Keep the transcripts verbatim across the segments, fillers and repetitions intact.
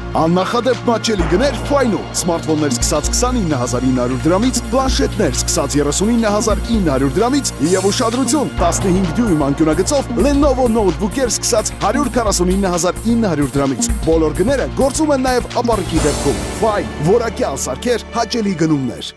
Աննախադեպ մատչելի գներ Ֆայնո, սմարթֆոններ սկսած քսանինը հազար ինը հարյուր դրամից, պլանշետներ սկսած երեսունինը հազար ինը հարյուր դրամից եւ ուշադրություն տասնհինգ դյույմ անկյունագծով Lenovo նոթբուքեր սկսած հարյուր քառասունինը հազար ինը հարյուր դրամից։ Բոլոր գները գործում են նաեւ ապառիկի դեպքում։ Ֆայն, որակյալ սարքեր, հաճելի գնումներ։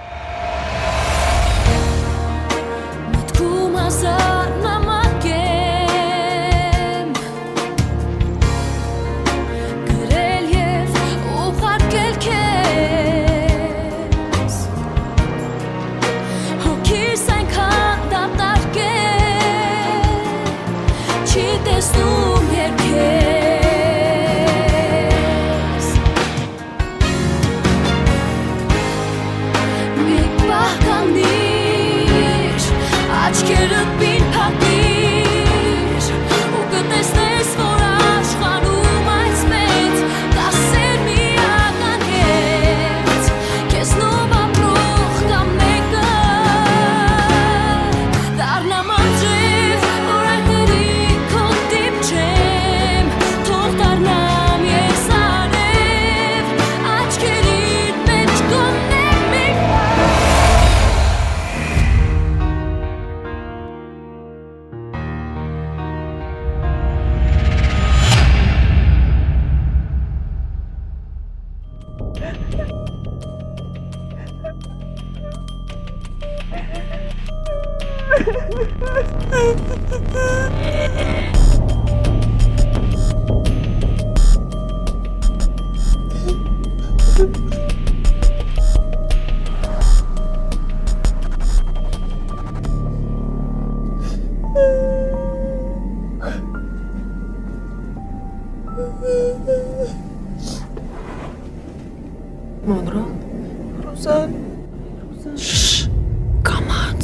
Monro? Ռուզան, Շշ, կամաց։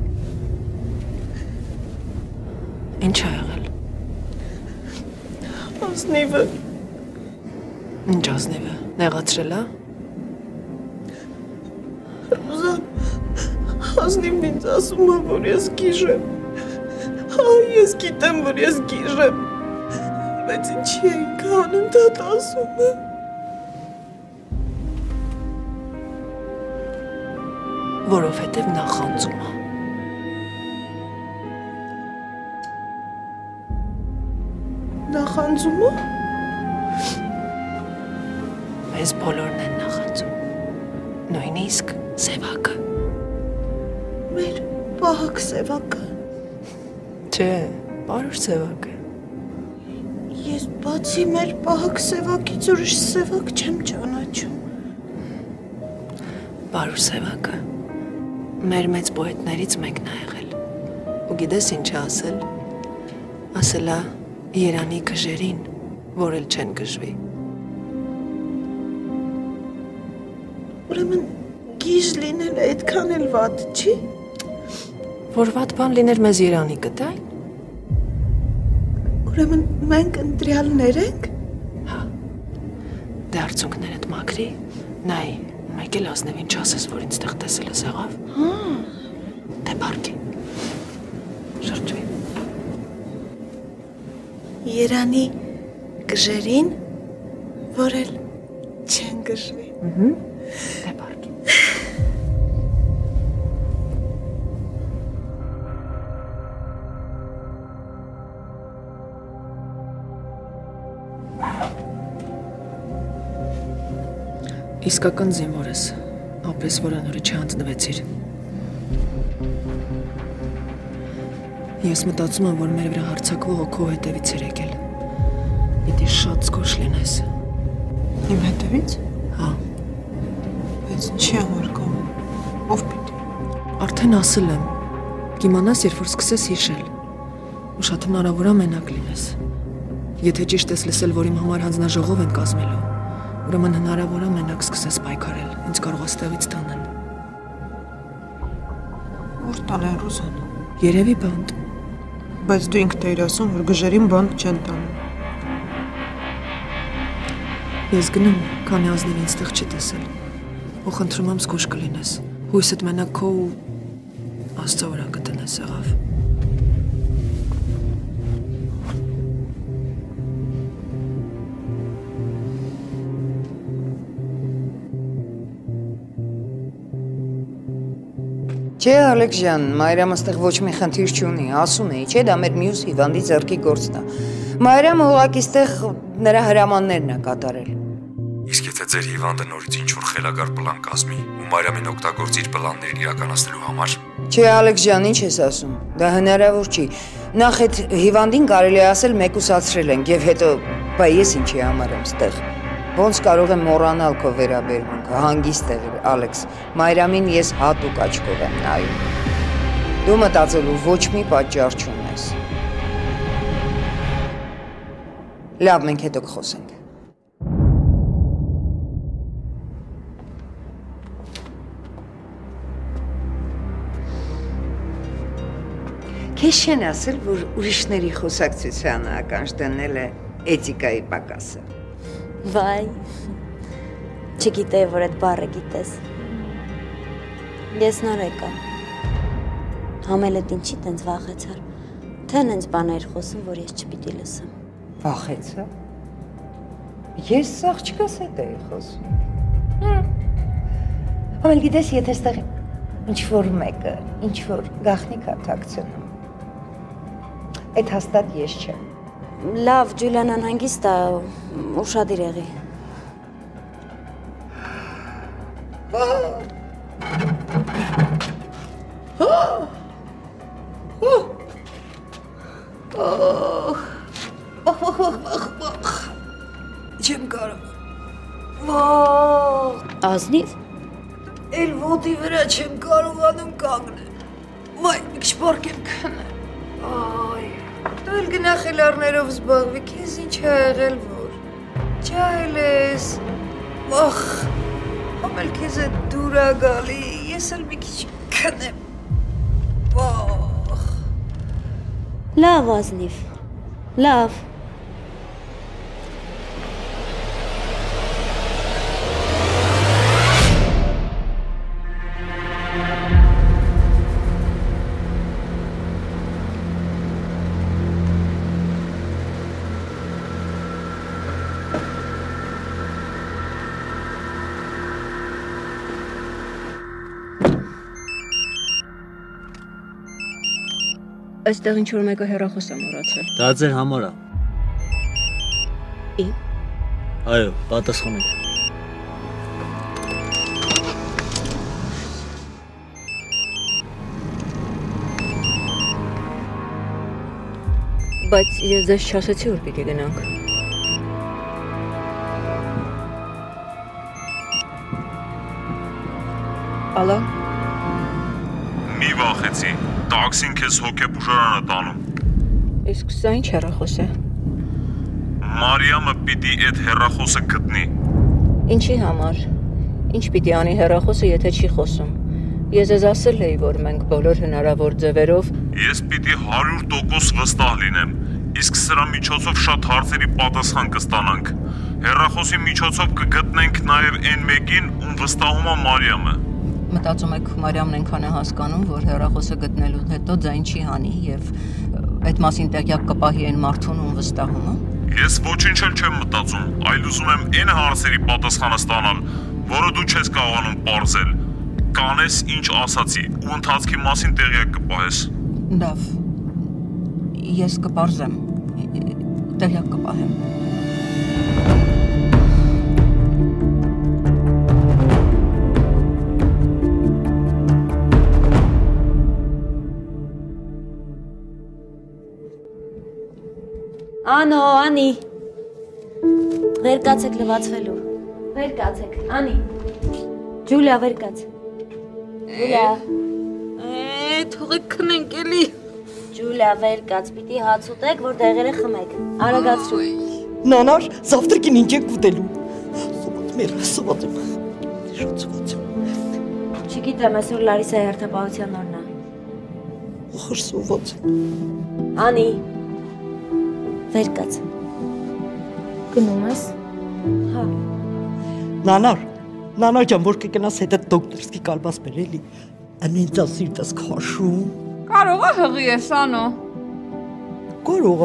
Ինչ ա եղել։ Ազնիվը, Ինչ ազնիվը, նեղացրել ա։ Ռուզան, ազնիվն ինձ ասում է, որ ես գիժ եմ։ Հա, ես գիտեմ, որ ես գիժ եմ, բայց ինչի էինք անընդհատ ասում է։ Որովհետև նա խանձում է։ Նախանձում է։ Մեզ բոլորն են նախանձում։ Նույնիսկ Սևակը։ Մեր պահակ Սևակը։ Չէ, բարոր Սևակը։ Ես բացի մեր պահակ Սևակից ուրիշ Սևակ չեմ ճանաչում։ Բարոր Սևակը մեր մեծ պոետներից մեկն ա եղել։ Ու գիտես ինչ է ասել։ Ասել ա Երանի գժերին, որ էլ չեն գժվի։ Ուրեմն գիժ լինել այդքան էլ վատ չի։ Որ վատ բան լիներ մեզ Երանի կտային։ Ուրեմն մենք ընտրյալներ ենք։ Հա։ Դե արցունքներդ մաքրի, նայ, մեկ էլ ազնև ինչ ասես, որ ինձ տեղ տեսել ես եղավ։ Հա։ Դե բարգի։ Շրջվի։ Երանի գժերին, որ էլ չեն գժվի։ Դե բարգի։ Իսկական զինվոր ես, ապրես որանորը չհանձնվեցիր։ Ես մտածում եմ, որ մեր վրա հարձակվողը քո հետևից էր եկել։ Պիտի շատ զգոշ լինես։ Իմ հետևից։ Հա, Բայց ինչի համար կամ, ով պիտի։ արդեն ասել եմ, կիմանաս, երբ որ սկսես հիշել, ու շատ հնարավոր է մենակ լինես։ Եթե ճիշտ ես լսել, որ իմ համար հանձնաժողով են կազմելու, ուրեմն հնարավոր է մենակ սկսես պայքարել, ինձ կարող է ստեղից տանել։ Որ տանեն Ռուզան։ Երևի բանտ։ Բայց դու ինքդ էիր ասում, որ գժերին բանտ չեն տանում։ Ես գնում, քանի ազնիվ ինձ տեղ չի տեսել։ Ու խնդրում եմ զգուշ կլինես։ Հույսդ մենակ քո ու Աստծո վրա կտնես եղավ։ Չէ, Ալեքս ջան, Մայրամը ստեղ ոչ մի խնդիր չունի, ասում էի, չէ, դա մեր մյուս հիվանդի ձեռքի գործն է։ Մայրամը ուղղակի ստեղ նրա հրամաններն է կատարել։ Իսկ եթե ձեր հիվանդը նորից ինչ-որ խելագար պլան կազմի ու Մարիամին օգտագործի իր պլաններն իրականացնելու համար։ Չէ, Ալեքս ջան, ինչ ես ասում։ Դա հնարավոր չի։ Նախ այդ հիվանդին կարելի է ասել մեկուսացրել ենք եւ հետո բա ես ինչի համար եմ ստեղ։ Ոնց կարող եմ մոռանալ քո վերաբերմունքը, հանգիստ եղիր, Ալեքս։ Մայրամին ես հատուկ աչքով եմ նայում։ Դու մտածելու ոչ մի պատճառ չունես։ Լավ, մենք հետո կխոսենք։ Քեզ չեն ասել, որ ուրիշների խոսակցությանը ականջ դնել է էթիկայի պակասը։ Վայ, չգիտեի, որ այդ բառը գիտես։ Ես նոր եկա։ Համելետ ինչի տենց վախեցար, թե նենց բաներ խոսում, որ ես չպիտի լսեմ։ Վախեցա։ Ես աղջկաս հետ էի խոսում։ Ամել գիտես, եթե ստեղ ինչ-որ մեկը, ինչ-որ գաղտնիք է թաքցնում, այդ հաստատ ես չեմ։ Լավ, Ջուլիանան հանգիստ է, ուշադիր եղի։ Չեմ կարող։ Ազնիվ։ Էլ ոտի վրա չեմ կարողանում կանգնել։ Վայ, մի քիչ պառկեմ քնել։ Այ, դու էլ գնա խելառներով զբաղվի, քեզ ինչ է եղել որ։ Ջահել ես։ Ախ, ամել քեզ է դուր ա գալի, ես էլ մի քիչ քնեմ։ Ախ։ Լավ, Ազնիվ, լավ։ Այստեղ ինչ-որ մեկը հեռախոս է մոռացել։ Դա ձեր համար է։ Ի՞։ Այո, պատասխանեք։ Բայց ես ձեզ չասեցի, որ պիտի գնանք։ Ալո։ Մի վախեցի, տաքսին քեզ հոգեբուժարանը տանում։ Իսկ սա ինչ հեռախոս է։ Մարիամը պիտի այդ հեռախոսը գտնի։ Ինչի համար։ Ինչ պիտի անի հեռախոսը, եթե չի խոսում։ Ես ձեզ ասել էի, որ մենք բոլոր հնարավոր ձևերով Ես պիտի հարյուր տոկոս վստահ լինեմ, իսկ սրա միջոցով շատ հարցերի պատասխան կստանանք։ Հեռախոսի միջոցով կգտնենք նաև այն մեկին, ում վստահում է Մարիամը։ Մտածում եք Մարիամն այնքան է հասկանում, որ հեռախոսը գտնելու հետո ձայն չի հանի եւ այդ մասին տեղյակ կպահի այն մարդուն, ում վստահում է։ Ես ոչինչ էլ չեմ մտածում, այլ ուզում եմ այն հարցերի պատասխանը ստանալ, որը դու չես կարողանում պարզել։ Կանես ինչ ասացի ու ընթացքի մասին տեղյակ կպահես։ Լավ։ Ես կպարզեմ, տեղյակ կպահեմ։ Անո, Անի։ Վեր կացեք լվացվելու։ Վեր կացեք, Անի։ Ջուլիա, վեր կաց։ Ջուլիա։ Է, թողեք քնենք էլի։ Ջուլիա, վեր կաց, պիտի հաց ուտեք, որ դեղերը խմեք։ Արագացրու։ Նանար, завтракին ինչ եք ուտելու։ Սոված մեր, սոված եմ։ Շատ սոված եմ։ Չգիտեմ, այսօր Լարիսայի հերթապահության օրն է։ Ախր սոված եմ։ Անի։ Վեր կաց։ Գնում ես։ Հա։ Նանար, նանար ջան, որ կգնաս հետը դոկտորսկի կալբասմել էլի։ Անինց ասիրտս քաշում։ Կարող է հղի ես, Անո։ Կարող է։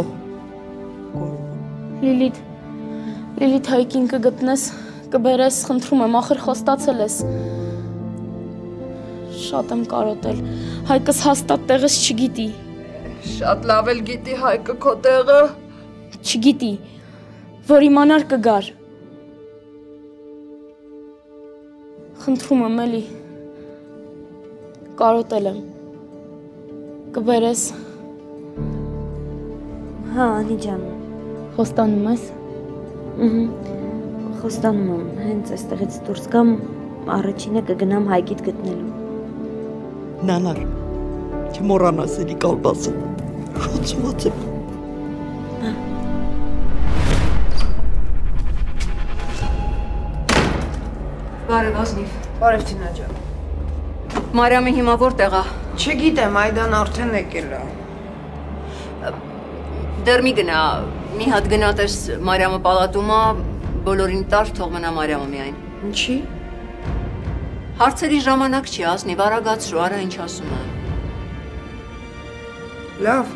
Լիլիթ, Լիլիթ հայկին կգտնես, կբերես, խնդրում եմ, ախր խոստացել ես։ Շատ եմ կարոտել։ Հայկս հաստատ տեղս չգիտի։ Շատ լավ էլ գիտի Հայկը քո տեղը։ Չգիտի, որ իմանար կգար։ Խնդրում եմ էլի։ Կարոտել եմ։ Կբերես։ Հա, Անի ջան։ Խոստանում ես։ Ըհը։ Խոստանում եմ, հենց այստեղից դուրս գամ, առաջինը կգնամ Հայկիդ գտնելու։ Նանար, չմոռանաս էլի կալբասը։ Խոցված եմ։ Բարև Ազնիվ։ Բարև Թինա ջան։ Մարիամը հիմա որտեղ է։ Չգիտեմ, Այդան արդեն եկել է։ Դեռ մի գնա, մի հատ գնա տես Մարիամը պալատում է, բոլորին տար, թող մնա Մարիամը միայն։ Ինչի։ Հարցերի ժամանակ չի, Ազնիվ, արագացրու, արա ինչ ասում է։ Լավ։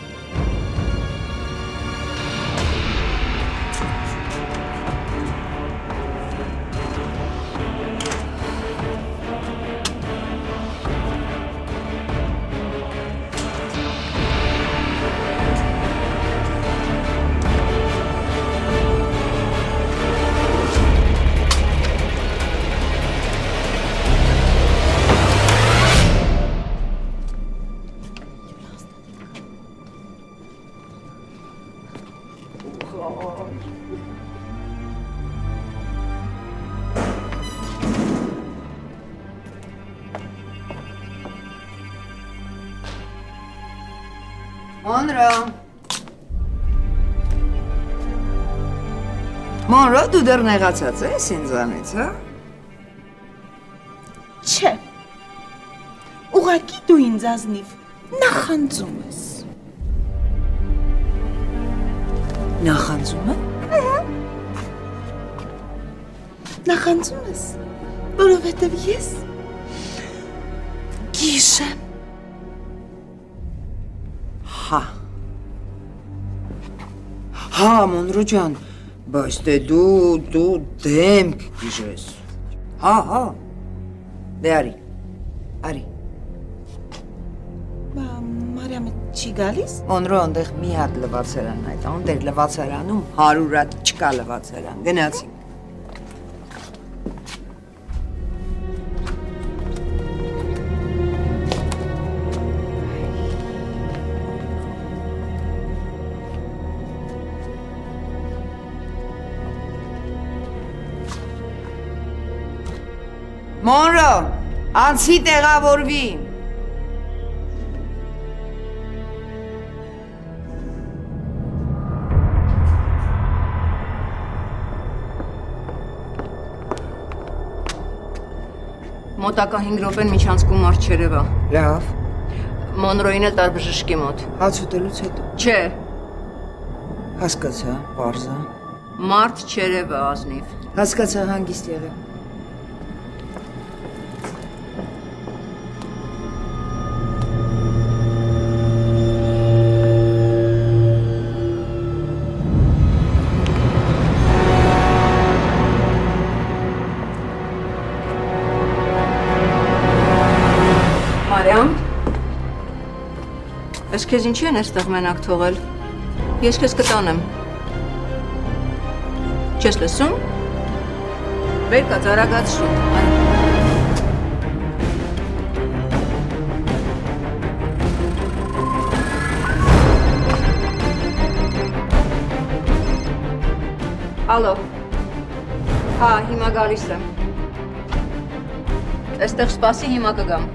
Մանրա։ Մանրա, դու դեռ նեղացած ես ինձանից, հա։ Չէ։ Ուղղակի դու ինձ Ազնիվ նախանձում ես։ Նախանձում եմ։ Նախանձում ես, որովհետև ես գիժ եմ։ Հա։ Հա, Մոնրո ջան, բայց դե դու դու դեմք գիժես։ Հա, հա։ Դե արի։ Արի։ Բա Մարիամը չի գալիս։ Մոնրո այնտեղ մի հատ լվացարան այդ, այնտեղ լվացարանում հարյուր հատ չկա լվացարան։ Գնացինք։ Մոնրո, անցի տեղավորվի։ Մոտակա հինգ րոպեն միջանցքում մարդ չերևա։ Լավ։ Մոնրոին էլ տար բժշկի մոտ։ Հաց ուտելուց հետո։ Չէ։ Հասկացա, պարզա։ Մարդ չերևա, Ազնիվ։ Հասկացա, հանգիստ եղեք։ Ես քեզ ինչի են այստեղ մենակ թողել։ Ես քեզ կտանեմ։ Չես լսում։ Վեր կաց, արագացրու։ Ալո։ Հա, հիմա գալիս եմ։ Այստեղ սպասի, հիմա կգամ։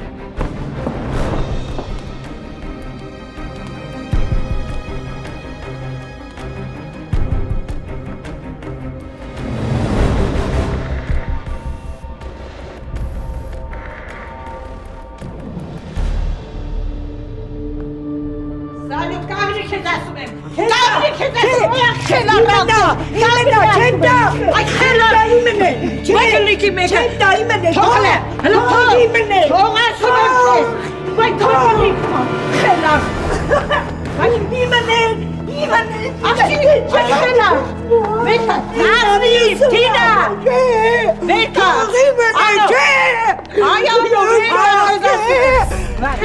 Ay,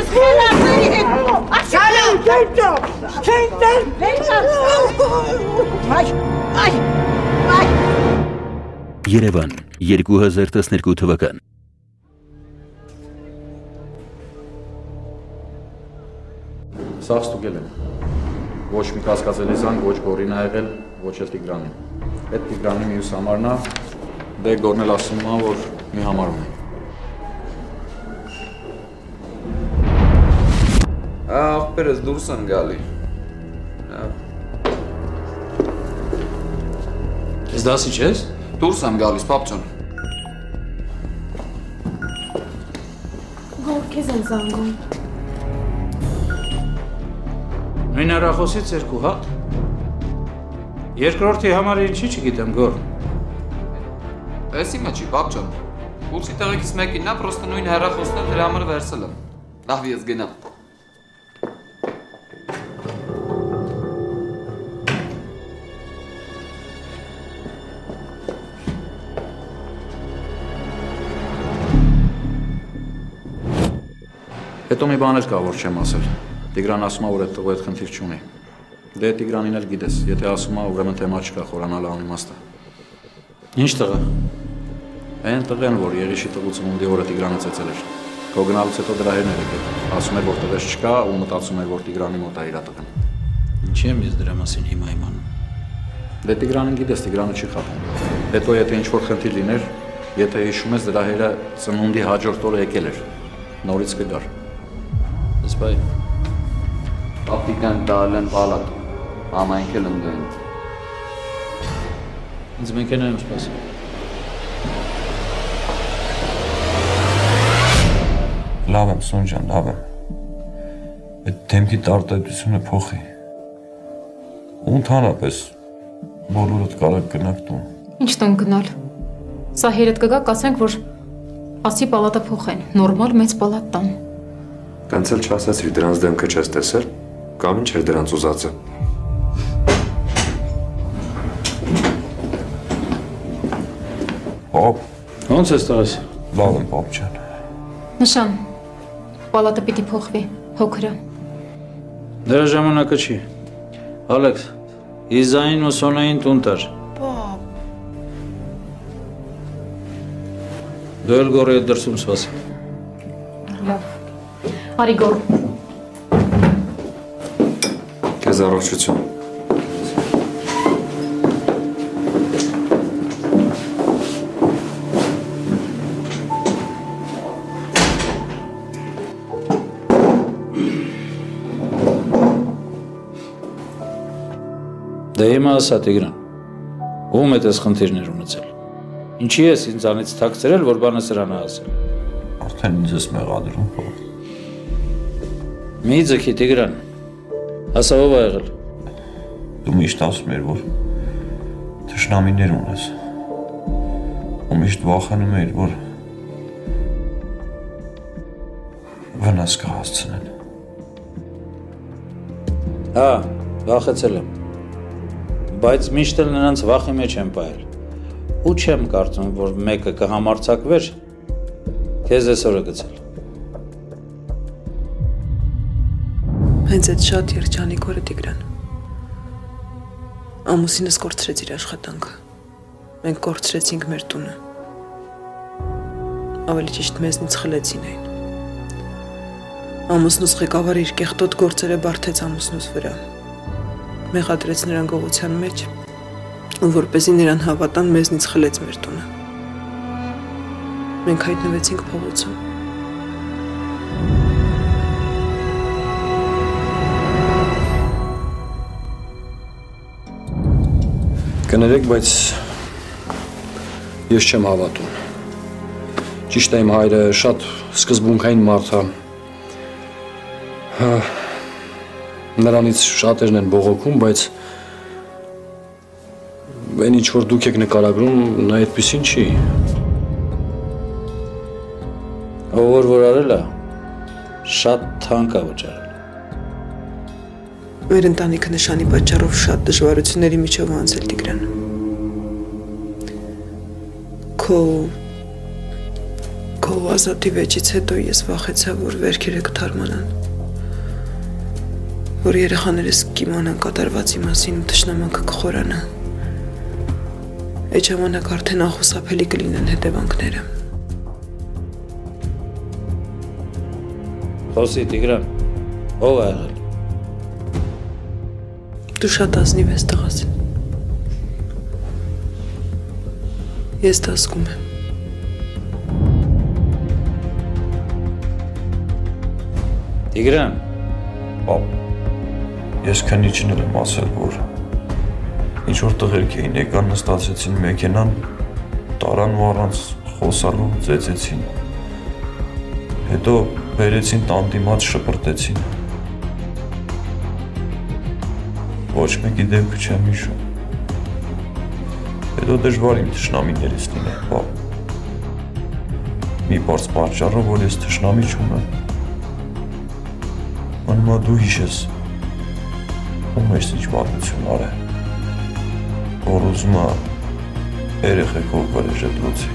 Ես խելացների հետ։ Սալո, դեպտո։ Չենտեր։ Այ, այ, այ։ Երևան, երկու հազար տասներկու թվական։ Սաղ ստուգել եմ։ Ոչ մի կասկածելի զանգ, ոչ Գորին ա եղել, ոչ էլ Տիգրանին։ Այդ Տիգրանի մյուս համարն ա, դե Գորն էլ ասում ա, որ մի համար ունի։ Աղբերս դուրս են գալի։ Ես դասի չես։ Դուրս եմ գալիս, պապ ջան։ Գոր քեզ են զանգում։ Նույն հեռախոսից երկու հատ։ Երկրորդի համարը ինչի չգիտեմ, Գոր։ Էս իմը չի, պապ ջան։ Ուսի տեղեկից մեկինն ա, պրոստը նույն հեռախոսն էլ դրա համար վերցել եմ։ Լավ, ես գնամ։ Հետո մի բան էլ կա, որ չեմ ասել։ Տիգրան ասում ա, որ այդ տղու այդ խնդիր չունի։ Դե Տիգրանին էլ գիտես, եթե ասում ա, ուրեմն թեմա չկա, խորանալ անիմաստը։ Ինչ տղա։ Այն տղեն, որ Եղիշի տղու ծնունդի օրը Տիգրանը ծեծել էր։ Քո գնալուց հետո դրա հերն էր եկել։ Ասում էր, որ տղես չկա ու մտածում էր, որ Տիգրանի մոտ ա իր տղան։ Ինչի՞ եմ ես դրա մասին հիմա իմանում։ Դե Տիգրանին գիտես, Տիգրանը չի խափում։ Հետո եթե ինչ-որ խնդիր լիներ, եթե հիշում ես դրա հերը ծնունդի հաջորդ օրը եկել էր։ Նորից կգար։ Սպայ։ Պապիկան տալ են պալատ, ամայնք էլ ընդգային։ Ինձ մենք են եմ սպասում։ Լավ եմ, Սոն ջան, լավ եմ։ Այդ դեմքի տարտայտությունը փոխի։ Ու ընդհանրապես բոլորդ կարող գնաք տուն։ Ինչ տուն գնալ։ Սա հերդ կգա, կասենք, որ ասի պալատը փոխեն, նորմալ մեծ պալատ տան։ Տենց էլ չասացիր, դրանց դեմքը չես տեսել, կամ ինչ էր դրանց ուզածը։ Պապ։ Ոնց ես տղես։ Լավ եմ, պապ ջան։ Նշան, պալատը պիտի փոխվի, հոգրը։ Դրա ժամանակը չի։ Ալեքս, Իզային ու Սոնային տուն տար։ Պապ։ Դու էլ Գորի հետ դրսում սպասի։ Լավ։ Արի Գոր։ Քեզ առողջություն։ Դե հիմա ասա Տիգրան, ում է տես խնդիրներ ունեցել։ Ինչի ես ինձանից թաքցրել, որ բանը սրանը ասել։ Արդեն ինձ ես մեղադրում, պապ։ Մի ձգի Տիգրան, ասա ով ա եղել։ Դու միշտ ասում ես, որ թշնամիներ ունես։ Ու միշտ վախենում ես, որ վնաս կհասցնեն։ Հա, վախեցել եմ։ Բայց միշտ էլ նրանց վախի մեջ եմ պահել։ Ու չեմ կարծում, որ մեկը կհամարձակվեր, քեզ այսօրը գցել։ Հենց այդ շատ երջանիկ օրը Տիգրան։ Ամուսինս կորցրեց իր աշխատանքը։ Մենք կորցրեցինք մեր տունը։ Ավելի ճիշտ մեզնից խլեցին այն։ Ամուսնուս ղեկավարը իր կեղտոտ գործերը բարդեց ամուսնուս վրա։ Մեղադրեց նրան գողության մեջ, ու որպեսզի նրան հավատան, մեզնից խլեց մեր տունը։ Մենք հայտնվեցինք փողոցում։ Կներեք, բայց ես չեմ հավատում։ Ճիշտ է, իմ հայրը շատ սկզբունքային մարդ է։ Նրանից շատերն են բողոքում, բայց այն ինչ որ դուք եք նկարագրում, նա այդպիսին չի։ Ով որ որ արել է, շատ թանկ է վճարել։ Մեր ընտանիքը նշանի պատճառով շատ դժվարությունների միջով անցել Տիգրան։ Քո Քո ազատի վեճից հետո ես վախեցա, որ վերքերը կթարմանան, որ երեխաներս կիմանան կատարվածի մասին ու թշնամանքը կխորանա։ Այդ ժամանակ արդեն ախուսափելի կլինեն հետևանքները։ Խոսի Տիգրան, ով է եղել։ Դու շատ ազնիվ ես տղաս։ Ես դա զգում եմ։ Տիգրան, պապ, ես քնիչին եմ ասել, որ ինչ որ տղերք էին եկան նստացեցին մեքենան, տարան ու առանց խոսալու ծեծեցին։ Հետո բերեցին տանդիմաց շպրտեցին։ Ոչ մեկի դեմքը չեմ հիշում։ Հետո դժվար իմ թշնամիներից լինել, պապ։ Մի պարզ պատճառով, որ ես թշնամի չունեմ։ Անմա դու հիշես, ում ես ինչ պատմություն արել, որ ուզում է երեխեքով վրեժ դրոցի։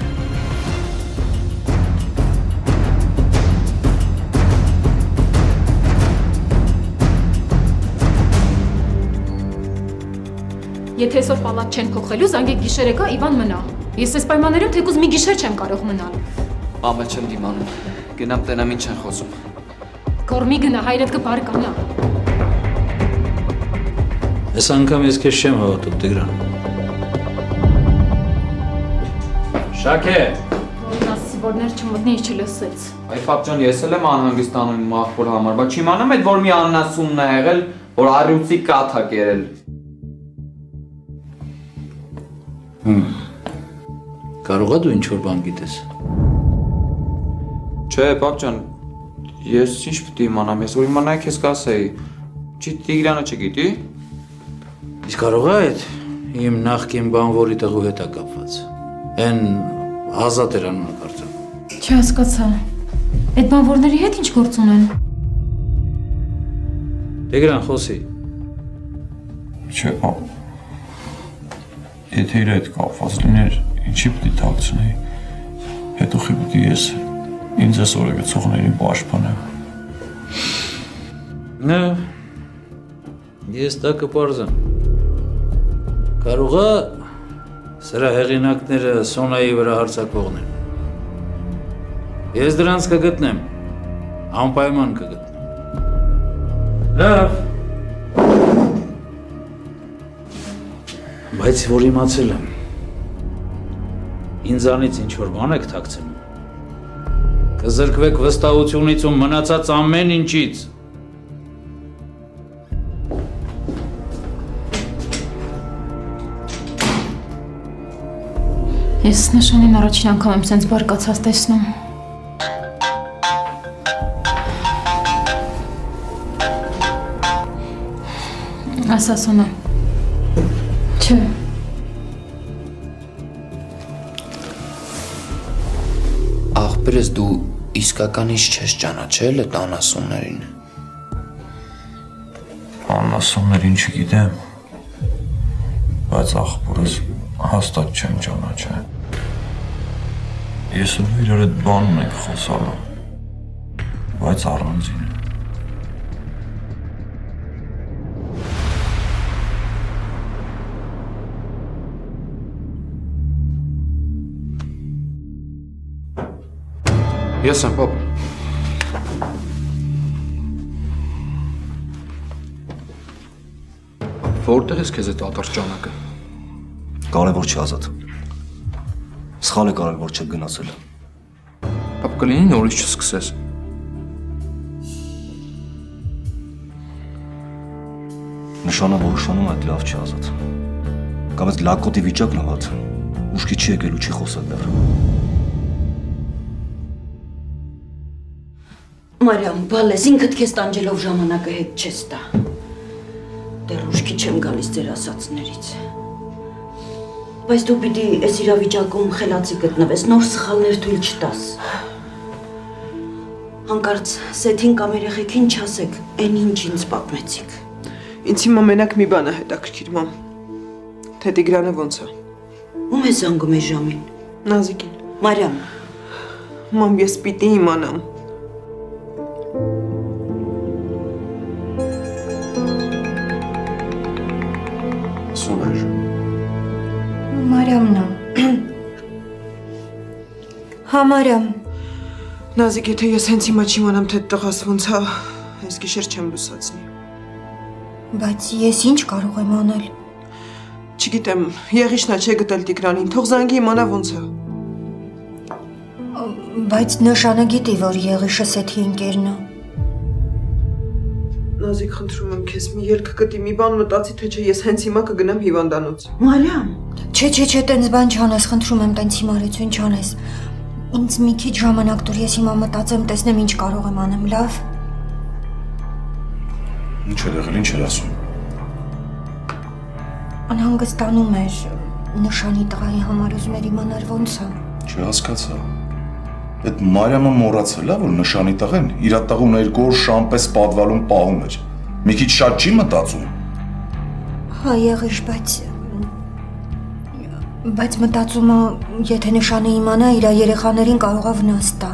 Եթե այսօր պալատ չեն փոխելու, զանգեք գիշերը գա Իվան մնա։ Ես այս պայմաններում թեկուզ մի գիշեր չեմ կարող մնալ։ Ամը չեմ դիմանում։ Գնամ տենամ ինչ են խոսում։ Կորմի գնա, հայրդ կբարկանա։ Այս անգամ ես քեզ չեմ հավատում, Տիգրան։ Շաքե։ Որն ասի, որ ներ չմտնի, ինչ չլսեց։ Այ պապ ջան, ես էլ եմ անհանգստանում իմ աղբոր համար, բայց չիմանամ այդ որ մի աննասումն է եղել, որ առյուծի կաթ է կերել։ Կարող է դու ինչ որ բան գիտես։ Չէ, պապ ջան, ես ինչ պետք է իմանամ, ես որ իմանայի քեզ կասեի։ Չի Տիգրանը չգիտի։ Իսկ կարող է այդ իմ նախկին բանվորի տղու հետ է կապված։ Էն Ազատ էր անունը կարծեմ։ Չհասկացա։ Այդ բանվորների հետ ինչ գործ ունեն։ Տիգրան, խոսի։ Չէ, պապ։ Եթե իր հետ կապված լիներ, ինչի պիտի թաքցնեի, հետո խի պիտի ես ինձ ես օրեգցողներին պաշտպանեմ։ Նա, ես դա կպարզեմ։ Կարող է սրա հեղինակները Սոնայի վրա հարձակվողն են։ Ես դրանց կգտնեմ, անպայման կգտնեմ։ Լավ։ Բայց որ իմացել եմ, ինձանից ինչ որ բան եք թաքցնում, կզրկվեք վստահությունից ու մնացած ամեն ինչից։ Ես նշանին առաջին անգամ եմ սենց բարկացած տեսնում։ Ասա Սոնա։ Չէ։ Աղբերս դու իսկական ինչ չես ճանաչել այդ անասուններին։ Անասուններին չգիտեմ, բայց աղբորս հաստատ չեմ ճանաչել։ Ես ու իրար այդ բանն եք խոսալու, բայց առանձին։ Ես եմ, պապ։ Որտեղ ես քեզ այդ ատար ճանակը։ Կարևոր չի Ազատ։ Սխալ է կարևոր չեք գնացել։ Պապ կլինի նորից չսկսես։ Նշանը որ նշանում այդ լավ չի Ազատ։ Կամ այդ լակոտի վիճակն է հատ։ Ուշքի չի եկել ու չի խոսել դեռ։ Մարիամ, բալես, ինքդ քեզ տանջելով ժամանակը հետ չես տա։ Դեռ ուշքի չեմ գալիս ձեր ասածներից։ Բայց դու պիտի այս իրավիճակում խելացի գտնվես, նոր սխալներ թույլ չտաս։ Հանկարծ Սեթին կամ երեխեքին չասեք, այն ինչ ինձ պատմեցիք։ Ինձ հիմա մենակ մի բան է հետաքրքիր, մամ։ Թե Տիգրանը ոնց է։ Ում է զանգում այս ժամին։ Նազիկին։ Մարիամ, Մամ, ես պիտի իմանամ։ Սուրեր։ Մարիամն է։ Հա, Մարիամ։ Նազիկ, եթե ես հենց հիմա չիմանամ, թե տղաս ոնց է, այս գիշեր չեմ լուսացնի։ Բայց ես ինչ կարող եմ անել։ Չգիտեմ, Եղիշնա չէ գտել Տիգրանին, թող զանգի իմանա ոնց է։ Բայց նշանը գիտի, որ Եղիշը Սեթի ընկերն է։ Նազիկ, խնդրում եմ քեզ, մի ելք գտի, մի բան մտածի, թե չէ ես հենց հիմա կգնամ հիվանդանոց։ Մարիամ, չէ, չէ, չէ, տենց բան չանես, խնդրում եմ, տենց հիմարություն չանես։ Ինձ մի քիչ ժամանակ տուր, ես հիմա մտածեմ, տեսնեմ ինչ կարող եմ անեմ, լավ։ Ինչ է եղել, ինչ էր ասում։ Անհանգստանում էր, նշանի տղայի համար ուզում էր իմանալ ոնց է։ Չհասկացա։ Այդ Մարիամը մոռացել է, որ նշանի տղեն իր տղուն երկու օր շամպես պատվալում պահում էր։ Մի քիչ շատ չի մտածում։ Հա, Եղիշ, բայց բայց մտածում է, եթե նշանը իմանա, իր երեխաներին կարող է վնաս տա։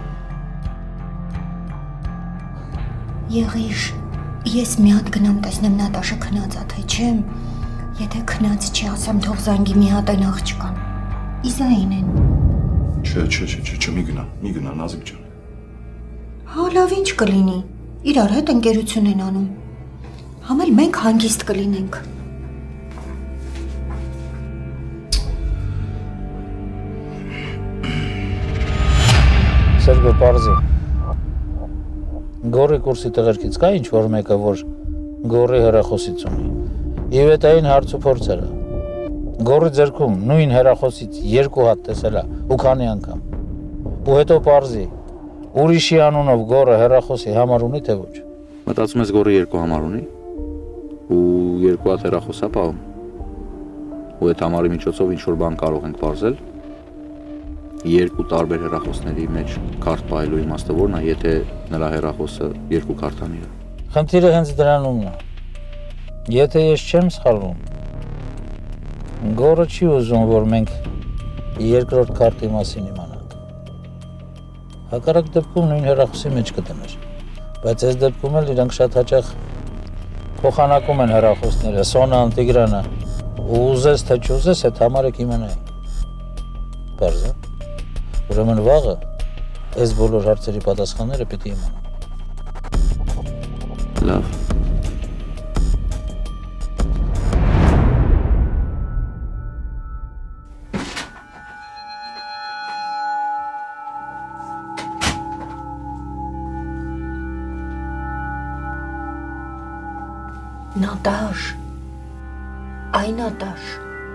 Եղիշ, ես մի հատ գնամ տեսնեմ Նատաշը քնած է, թե չեմ։ Եթե քնած չի, ասեմ թող զանգի մի հատ այն աղջկան։ Իզային են։ Չէ, չէ, չէ, չէ, չէ, մի գնա, մի գնա, Նազիկ ջան։ Հա, լավ ինչ կլինի։ Իրար հետ ընկերություն են անում։ Համ էլ մենք հանգիստ կլինենք։ Սերգո, պարզի։ Գորի կուրսի տղերքից կա ինչ-որ մեկը, որ Գորի հեռախոսից ունի։ Իվետային հարց ու փորձերը։ Գորի ձեռքում նույն հեռախոսից երկու հատ տեսել է ու քանի անգամ։ Ու հետո պարզի, ուրիշի անունով Գորը հեռախոսի համար ունի թե ոչ։ Մտածում ես Գորի երկու համար ունի ու երկու հատ հեռախոս է պահում։ Ու այդ համարի միջոցով ինչ-որ բան կարող ենք պարզել։ Երկու տարբեր հեռախոսների մեջ քարտ պահելու իմաստը որն է, եթե նրա հեռախոսը երկու քարտանի է։ Խնդիրը հենց դրանումն է։ Եթե ես չեմ սխալվում, Գորը չի ուզում, որ մենք երկրորդ քարտի մասին իմանանք։ Հակառակ դեպքում նույն հեռախոսի մեջ կդներ, բայց այս դեպքում էլ իրանք շատ հաճախ փոխանակում են հեռախոսները, Սոնան, Տիգրանը, ու ուզես թե չուզես, այդ համարը կիմանայինք։ Պարզ է։ Ուրեմն վաղը այս բոլոր հարցերի պատասխանները պիտի իմանանք։ Լավ։ Նատաշ, այ Նատաշ,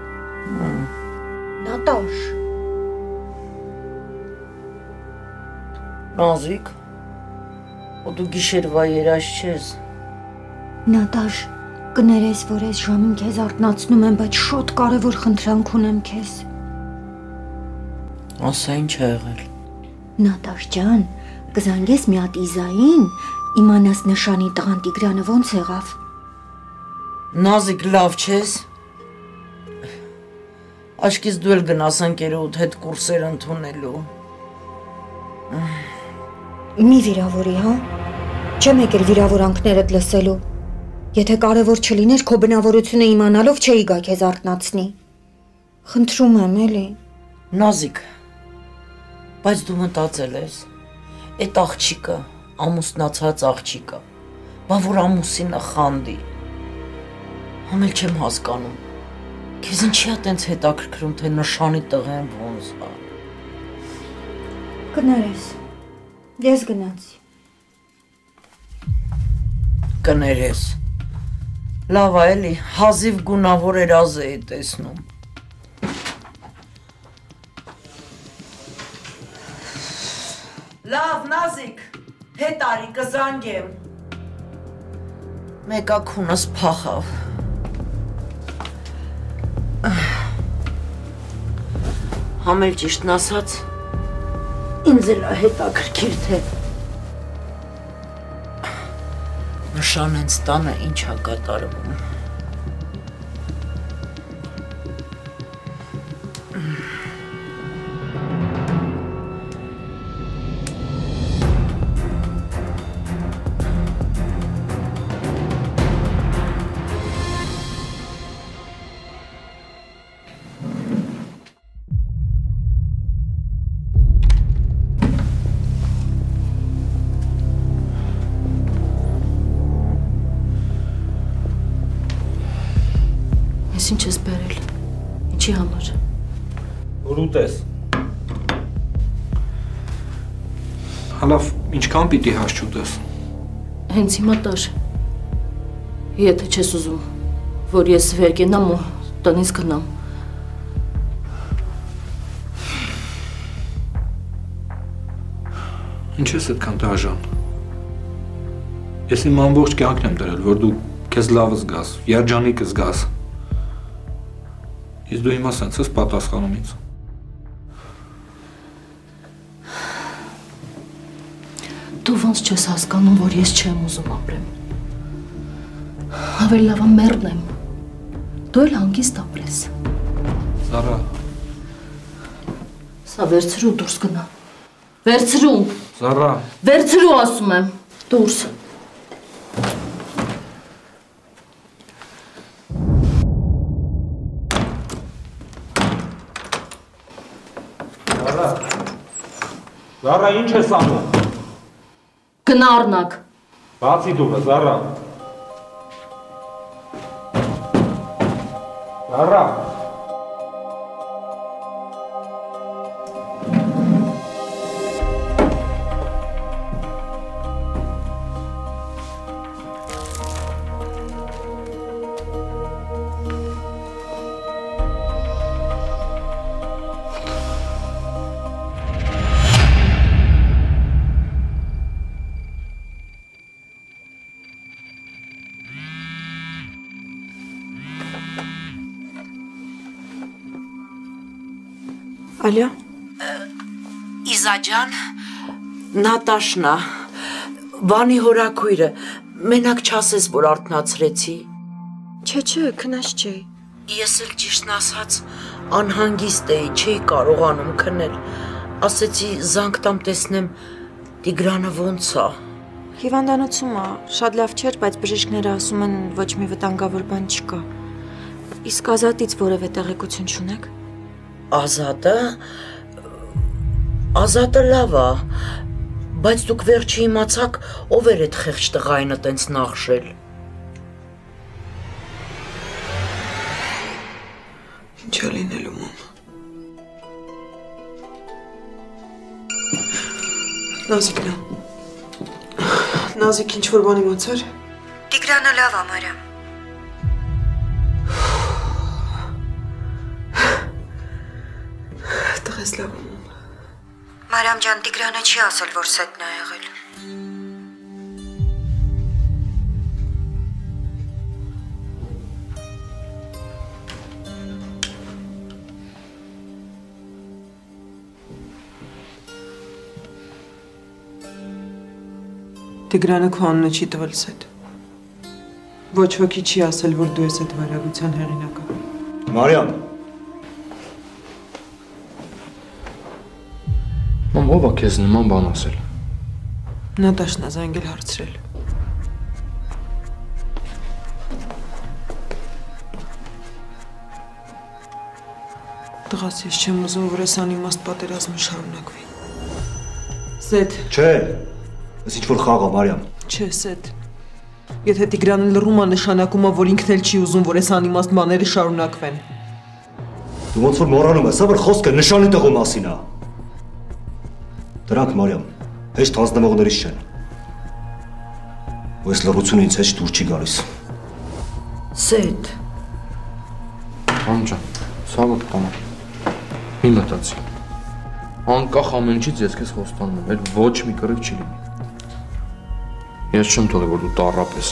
Նատաշ, Նազիկ, ու դու գիշերվա երազ չես։ Նատաշ, կներես, որ այս ժամին քեզ արթնացնում եմ, բայց շոտ կարևոր խնդրանք ունեմ քեզ։ Ասա ինչ է եղել։ Նատաշ ջան, կզանգես մի հատ Իզային, իմանաս նշանի տղան Տիգրանը ոնց եղավ։ Նազիկ, լավ չես։ Աչքից դու էլ գնաս ընկերոդ հետ կուրսեր ընդունելու։ Մի վիրավորի, հա։ Չեմ եկել վիրավորանքներդ լսելու։ Եթե կարևոր չլիներ, քո բնավորությունը իմանալով չէի գա քեզ արթնացնի։ Խնդրում եմ, էլի։ Նազիկ, բայց դու մտածել ես, այդ աղջիկը, ամուսնացած աղջիկը, բա որ ամուսինը խանդի։ Համել չեմ հասկանում, քեզ ինչի է տենց հետաքրքրում, թե նշանի տղեն ոնց է։ Կներես, ես գնացի։ Կներես, լավ է էլի, հազիվ գունավոր երազ է տեսնում։ Լավ, Նազիկ, հետ արի, կզանգեմ։ Մեկա քունս փախավ։ Համել ճիշտն ասած, ինձ էլ հետաքրքիր թե նշան հենց տանը ինչ է կատարվում։ Ինչի համար։ Որ ուտես։ Հալավ, ինչքան պիտի հաս չուտես։ Հենց հիմա տար։ Եթե չես ուզում, որ ես վեր կենամ ու տնից գնամ։ Ինչ ես այդքան դաժան։ Ես իմ ամբողջ կյանքն եմ դրել, որ դու քեզ լավ զգաս, երջանիկ զգաս։ Իսկ դու հիմա սենց ես պատասխանում ինձ։ Դու ոնց չես հասկանում, որ ես չեմ ուզում ապրեմ։ Ավելի լավ է մեռնեմ։ Դու էլ հանգիստ ապրես։ Զարա։ Սա վերցրու դուրս գնա։ Վերցրու։ Զարա։ Վերցրու ասում եմ։ Դուրս։ Զարա։ Զարա, ինչ ես անում։ Գնա առնակ։ Բացի դուռը, Զարա։ Զարա։ Ալյա։ Իզաջան, Նատաշնա, Վանի հորաքույրը, մենակ չասես, որ արթնացրեցի։ Չէ, չէ, քնած չէի։ Ես էլ ճիշտն ասած անհանգիստ էի, չէի կարողանում քնել։ Ասեցի զանգ տամ տեսնեմ Տիգրանը ոնց է։ Հիվանդանոցում է, շատ լավ չէր, բայց բժիշկները ասում են ոչ մի վտանգավոր բան չկա։ Իսկ Ազատից որևէ տեղեկություն չունեք։ Ազատը, Ազատը լավ է, բայց դուք վերջի իմացաք, ով էր այդ խեղճ տղայինը տենց նախշել։ Ինչ է լինելու մամ։ Նազիկն է։ Նազիկ ինչ որ բան իմացար։ Տիգրանը լավ է, Մարիամ։ Տղես լավ եմ։ Մարիամ ջան, Տիգրանը չի ասել, որ սետն է եղել։ Տիգրանը քո անունը չի տվել սետ։ Ոչ ոքի չի ասել, որ դու ես այդ վարագության հեղինակը։ Մարիամ։ Մամ, ով է քեզ նման բան ասել։ Նատաշն է զանգել հարցրել։ Տղաս, ես չեմ ուզում, որ այս անիմաստ պատերազմը շարունակվի։ Սետ։ Չէ, ես ինչ-որ խաղ է, Մարիամ։ Չէ, Սետ։ Եթե Տիգրանը լռում է, նշանակում է, որ ինքն էլ չի ուզում, որ այս անիմաստ բաները շարունակվեն։ Դու ոնց որ մոռանում ես, որ խոսքը նշանի տղու մասին է։ Դրանք, Մարիամ, հեշտ հանձնվողներից չեն։ Ու այս լռությունը ինձ հետ դուր չի գալիս։ Սետ։ Մամ ջան, ցավոք տանեմ։ Մի մտածի։ Անկախ ամեն ինչից ես քեզ խոստանում եմ, այլ ոչ մի կռիվ չի լինի։ Ես չեմ թողել, որ դու տառապես։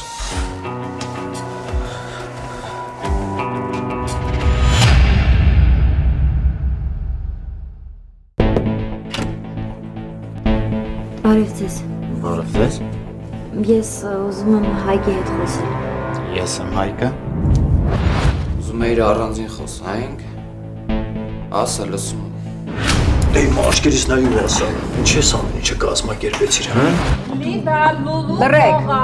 Բարև ձեզ։ Բարև ձեզ։ Ես ուզում եմ Հայկի հետ խոսել։ Ես եմ Հայկը։ Ուզում էիր առանձին խոսանք։ Ասա լսում եմ։ Դե իմ աչքերից նայում ես, ինչ ես անում, ինչը կազմակերպեցիր, հա։ Լիդա, Լուլու, Ողա։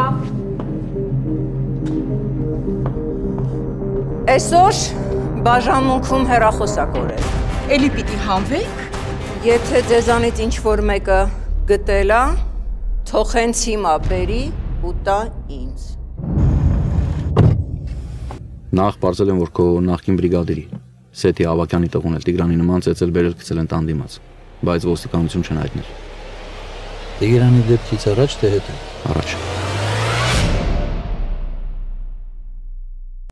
Այսօր բաժանմունքում հեռախոսակորել։ Էլի պիտի հանվեք։ Եթե ձեզանից ինչ-որ մեկը գտել է, թող հենց հիմա բերի ու տա ինձ։ Նախ բարձել եմ, որ քո նախկին բրիգադիրի։ Սեթի Ավակյանի տղուն էլ Տիգրանի նման ծեծել բերել գցել են տան դիմաց, բայց ոստիկանություն չեն հայտնել։ Տիգրանի դեպքից առաջ թե հետո։ Առաջ։